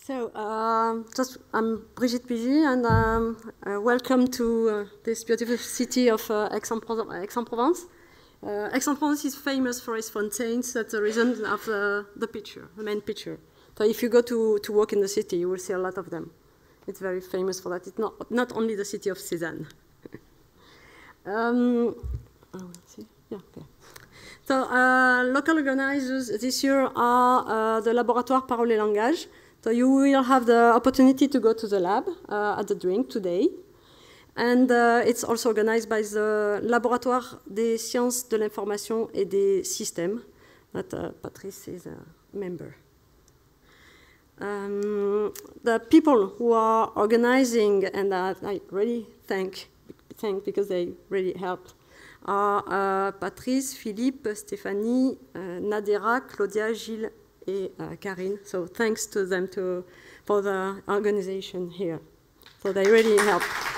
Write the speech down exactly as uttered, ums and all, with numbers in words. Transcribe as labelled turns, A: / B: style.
A: So, uh, just I'm Brigitte Pigy, and um, uh, welcome to uh, this beautiful city of uh, Aix-en-Provence. Uh, Aix-en-Provence is famous for its fountains. That's the reason of the, the picture, the main picture. So, if you go to, to walk in the city, you will see a lot of them. It's very famous for that. It's not, not only the city of Cézanne. um, oh, let's see. Yeah, okay. So, uh, local organizers this year are uh, the Laboratoire Parole et Langage. So you will have the opportunity to go to the lab uh, at the drink today. And uh, it's also organized by the Laboratoire des Sciences de l'Information et des Systèmes, that uh, Patrice is a member. Um, the people who are organizing, and uh, I really thank, thank because they really helped, are uh, Patrice, Philippe, Stéphanie, uh, Nadera, Claudia, Gilles, and uh, Karine. So thanks to them to, for the organization here. So they really helped.